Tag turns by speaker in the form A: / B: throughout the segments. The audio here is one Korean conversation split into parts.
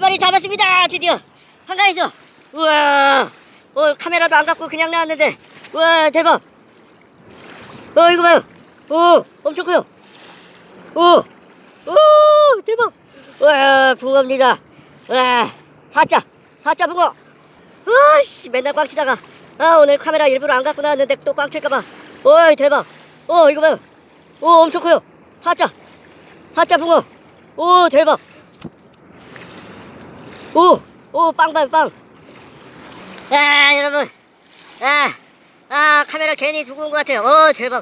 A: 마리 잡았습니다. 드디어 한가해서. 우와, 카메라도 안 갖고 그냥 나왔는데, 우와, 대박. 이거 봐요. 엄청 커요. 대박. 우와, 붕어입니다. 우와, 사자 붕어. 맨날 꽝 치다가 오늘 카메라 일부러 안 갖고 나왔는데 또 꽝 칠까봐. 대박. 이거 봐요. 엄청 커요. 사자 붕어. 대박. 빵 봐요, 빵. 여러분. 카메라 괜히 두고 온 것 같아요. 대박.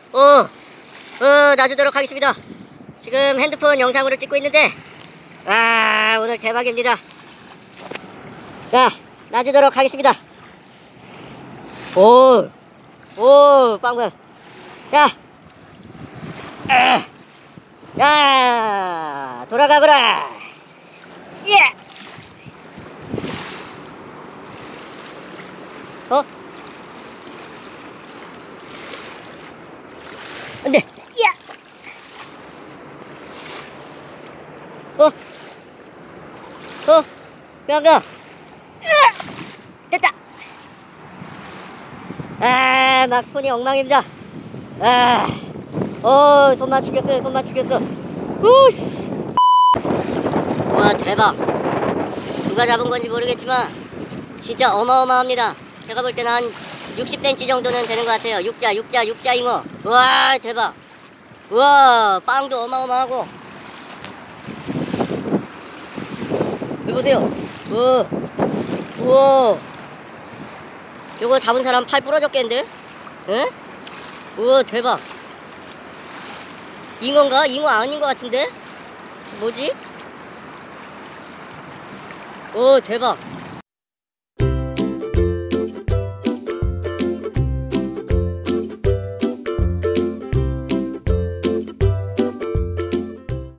A: 놔주도록 하겠습니다. 지금 핸드폰 영상으로 찍고 있는데, 오늘 대박입니다. 자, 놔주도록 하겠습니다. 빵. 야, 돌아가거라. 예. 안돼. 야. 뼈가. 됐다. 막 손이 엉망입니다. 손맛 죽였어. 우씨. 와, 대박. 누가 잡은 건지 모르겠지만 진짜 어마어마합니다. 제가 볼 때는 한 60cm 정도는 되는 것 같아요. 육자 잉어. 우와, 대박. 우와, 빵도 어마어마하고. 여기 보세요. 우와. 요거 잡은 사람 팔 부러졌겠는데? 에? 우와, 대박. 잉어인가? 잉어 아닌 것 같은데? 뭐지? 대박.